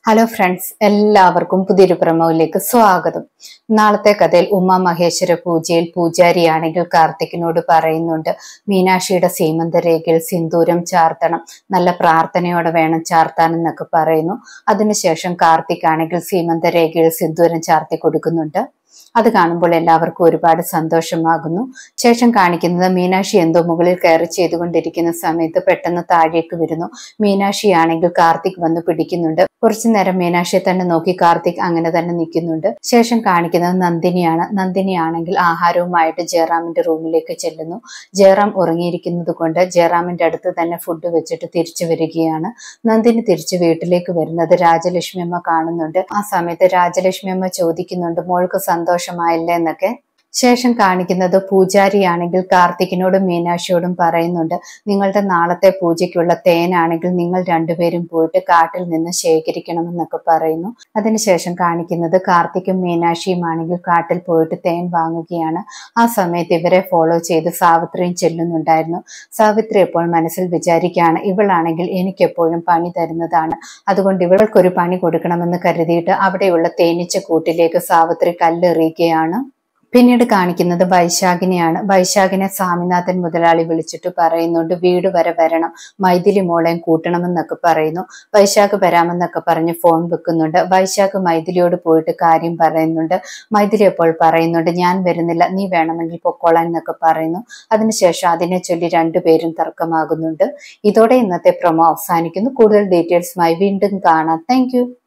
Hello friends, എല്ലാവർക്കും പുതിയൊരു പ്രമോയിലേക്ക് സ്വാഗതം. നാളത്തെ കഥയിൽ ഉമാ മഹേശ്വര പൂജയിൽ പൂജാരിയാണെങ്കിൽ കാർത്തികിനോട് പറയുന്നുണ്ട്, മീനാക്ഷിയുടെ സീമന്തരേഖയിൽ സിന്ദൂരം ചാർത്തണം, നല്ല പ്രാർത്ഥനയോടെ വേണം ചാർത്താൻ എന്നൊക്കെ പറയുന്നു. അതിനുശേഷം കാർത്തിക് ആണെങ്കിൽ സീമന്തരേഖയിൽ സിന്ദൂരം ചാർത്തി കൊടുക്കുന്നുണ്ട്. അത് കാണുമ്പോൾ എല്ലാവർക്കും ഒരുപാട് സന്തോഷമാകുന്നു. ശേഷം കാണിക്കുന്നത് മീനാക്ഷി എന്തോ മുകളിൽ കയറി ചെയ്തുകൊണ്ടിരിക്കുന്ന സമയത്ത് പെട്ടെന്ന് താഴേക്ക് വരുന്നു. മീനാക്ഷി ആണെങ്കിൽ കാർത്തിക് വന്ന് പിടിക്കുന്നുണ്ട്. കുറച്ചു നേരം മീനാക്ഷിയെ തന്നെ നോക്കി കാർത്തിക് അങ്ങനെ തന്നെ നിൽക്കുന്നുണ്ട്. ശേഷം കാണിക്കുന്നത് നന്ദിനിയാണ്. നന്ദിനിയാണെങ്കിൽ ആഹാരവുമായിട്ട് ജയറാമിന്റെ റൂമിലേക്ക് ചെല്ലുന്നു. ജയറാം ഉറങ്ങിയിരിക്കുന്നത് കൊണ്ട് ജയറാമിന്റെ അടുത്ത് തന്നെ ഫുഡ് വെച്ചിട്ട് തിരിച്ചു വരികയാണ്. നന്ദിനി തിരിച്ചു വീട്ടിലേക്ക് വരുന്നത് രാജലക്ഷ്മി അമ്മ കാണുന്നുണ്ട്. ആ സമയത്ത് രാജലക്ഷ്മി അമ്മ ചോദിക്കുന്നുണ്ട്, മോൾക്ക് സന്തോഷമായില്ലേ എന്നൊക്കെ. ശേഷം കാണിക്കുന്നത് പൂജാരിയാണെങ്കിൽ കാർത്തികിനോടും മീനാക്ഷിയോടും പറയുന്നുണ്ട്, നിങ്ങളുടെ നാളത്തെ പൂജയ്ക്കുള്ള തേനാണെങ്കിൽ നിങ്ങൾ രണ്ടുപേരും പോയിട്ട് കാട്ടിൽ നിന്ന് ശേഖരിക്കണമെന്നൊക്കെ പറയുന്നു. അതിനുശേഷം കാണിക്കുന്നത് കാർത്തിക്കും മീനാക്ഷിയും ആണെങ്കിൽ കാട്ടിൽ പോയിട്ട് തേൻ വാങ്ങുകയാണ്. ആ സമയത്ത് ഇവരെ ഫോളോ ചെയ്ത് സാവിത്രിയും ചെല്ലുന്നുണ്ടായിരുന്നു. സാവിത്രി എപ്പോൾ മനസ്സിൽ വിചാരിക്കുകയാണ്, ഇവളാണെങ്കിൽ എനിക്കെപ്പോഴും പണി തരുന്നതാണ്, അതുകൊണ്ട് ഇവൾക്കൊരു പണി കൊടുക്കണമെന്ന് കരുതിയിട്ട് അവിടെയുള്ള തേനീച്ച കൂട്ടിലേക്ക് സാവിത്രി കല്ലെറിയുകയാണ്. പിന്നീട് കാണിക്കുന്നത് വൈശാഖിനെയാണ്. വൈശാഖിനെ സ്വാമിനാഥൻ മുതലാളി വിളിച്ചിട്ട് പറയുന്നുണ്ട്, വീട് വരെ വരണം, മൈഥിലി മോളെയും കൂട്ടണമെന്നൊക്കെ പറയുന്നു. വൈശാഖ് വരാമെന്നൊക്കെ പറഞ്ഞ് ഫോൺ വെക്കുന്നുണ്ട്. വൈശാഖ് മൈഥിലിയോട് പോയിട്ട് കാര്യം പറയുന്നുണ്ട്. മൈഥിലി അപ്പോൾ പറയുന്നുണ്ട്, ഞാൻ വരുന്നില്ല, നീ വേണമെങ്കിൽ പൊക്കോളാൻ എന്നൊക്കെ പറയുന്നു. അതിനുശേഷം അതിനെ ചൊല്ലി രണ്ടുപേരും തർക്കമാകുന്നുണ്ട്. ഇതോടെ ഇന്നത്തെ പ്രൊമോ അവസാനിക്കുന്നു. കൂടുതൽ ഡീറ്റെയിൽസുമായി വീണ്ടും കാണാം. താങ്ക്